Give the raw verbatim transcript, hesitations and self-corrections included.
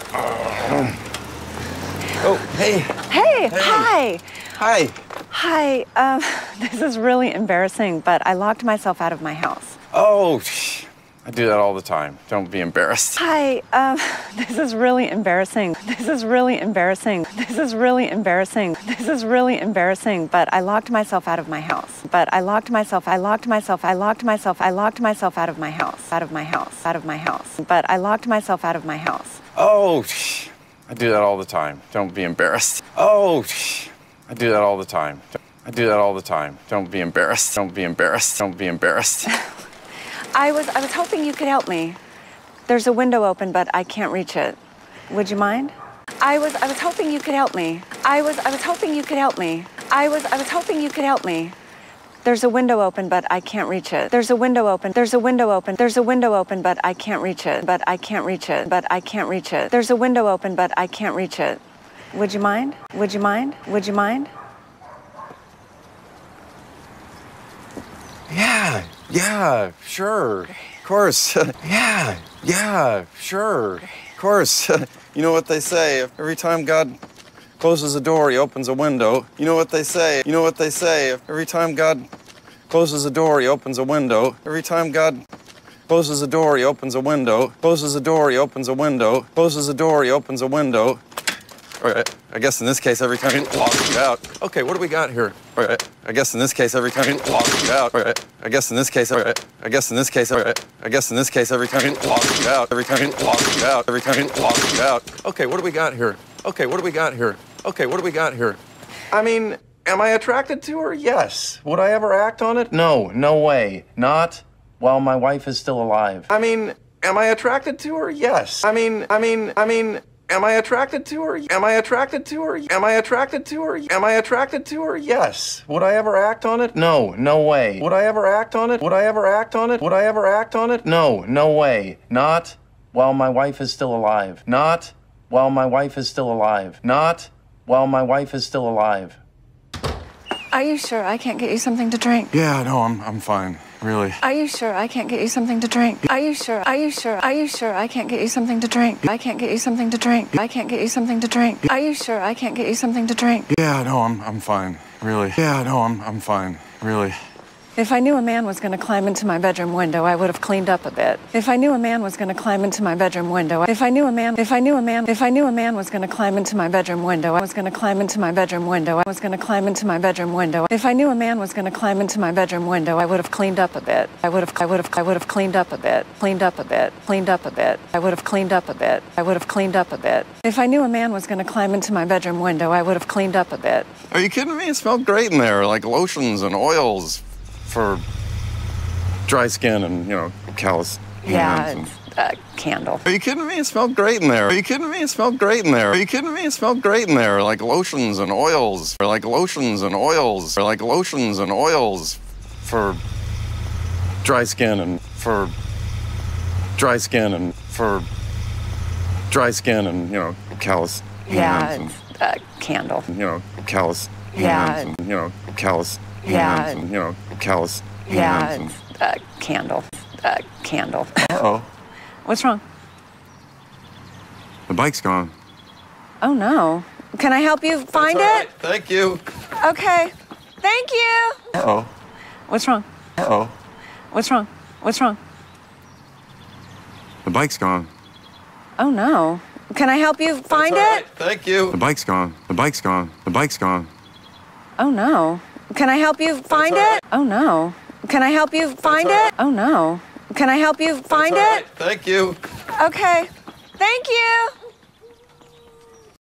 Oh, hey. Hey, Hey. hi. Hi. Hi, um, this is really embarrassing, but I locked myself out of my house. Oh, I do that all the time. Don't be embarrassed. Hi, um, this is really embarrassing. This is really embarrassing. This is really embarrassing. This is really embarrassing, but I locked myself out of my house. But I locked myself, I locked myself, I locked myself, I locked myself out of my house, out of my house, out of my house. But I locked myself out of my house. Oh, I do that all the time. Don't be embarrassed. Oh, I do that all the time. I do that all the time. Don't be embarrassed. Don't be embarrassed. Don't be embarrassed. I was, I was hoping you could help me. There's a window open, but I can't reach it. Would you mind? I was, I was hoping you could help me. I was, I was hoping you could help me. I was, I was hoping you could help me. There's a window open, but I can't reach it. There's a window open. There's a window open. There's a window open, but I can't reach it. But I can't reach it. But I can't reach it. There's a window open, but I can't reach it. Would you mind? Would you mind? Would you mind? Yeah, yeah, sure. Of course. Yeah, yeah, sure. Of course. You know what they say, every time God closes a door, he opens a window. You know what they say, you know what they say, every time God closes a door, he opens a window. Every time God closes a door, he opens a window. Closes a door, he opens a window. Closes a door, he opens a window. All right, I guess in this case, every time he locks it out. Okay, what do we got here? All right, I guess in this case, every time he locks it out. All right, I guess in this case, all right, I guess in this case, all right, I guess in this case, every time he locks it out. Every time he locks it out. Every time he locks it out. Okay, what do we got here? Okay, what do we got here? Okay, what do we got here? I mean, am I attracted to her? Yes. Would I ever act on it? No, no way. Not while my wife is still alive. I mean, am I attracted to her? Yes. I mean, I mean, I mean, am I attracted to her? Am I attracted to her? Am I attracted to her? Am I attracted to her? Yes. Would I ever act on it? No, no way. Would I ever act on it? Would I ever act on it? Would I ever act on it? No, no way. Not while my wife is still alive. Not while my wife is still alive. Not while my wife is still alive. Are you sure I can't get you something to drink? Yeah, no, I'm I'm fine. Really. Are you sure I can't get you something to drink? Are you sure? Are you sure? Are you sure I can't get you something to drink? I can't get you something to drink. I can't get you something to drink. Are you sure I can't get you something to drink? Yeah, no, I'm I'm fine. Really. Yeah, no, I'm I'm fine. Really. If I knew a man was going to climb into my bedroom window, I would have cleaned up a bit. If I knew a man was going to climb into my bedroom window, if I knew a man, if I knew a man, if I knew a man was going to climb into my bedroom window, I was going to climb into my bedroom window. I was going to climb into my bedroom window. If I knew a man was going to climb into my bedroom window, I would have cleaned up a bit. I would have, I would have, I would have cleaned up a bit, cleaned up a bit, cleaned up a bit. I would have cleaned up a bit. I would have cleaned up a bit. If I knew a man was going to climb into my bedroom window, I would have cleaned up a bit. Are you kidding me? It smelled great in there, like lotions and oils for dry skin and, you know, callous hands. Yeah, and... it's a candle. Are you kidding me? It smelled great in there. Are you kidding me? It smelled great in there. Are you kidding me? It smelled great in there, like lotions and oils, or like lotions and oils, or like lotions and oils for dry skin and for dry skin and for dry skin and, you know, callous Yeah, hands. it's a candle. And, you know, callous Yeah. hands. And, you know, callous Yeah. hands. And, you know, callous Yeah, hands. And, it's a candle. A candle. uh-oh. What's wrong? The bike's gone. Oh no. Can I help you find That's all it? right. Thank you. Okay. Thank you. Uh-oh. What's wrong? Uh-oh. What's wrong? What's wrong? The bike's gone. Oh no. Can I help you find That's all it? right. Thank you. The bike's gone. The bike's gone. The bike's gone. Oh no. Can I help you find all right. it? Oh no. Can I help you find all right. it? Oh no. Can I help you find That's all it? right. Thank you. Okay. Thank you.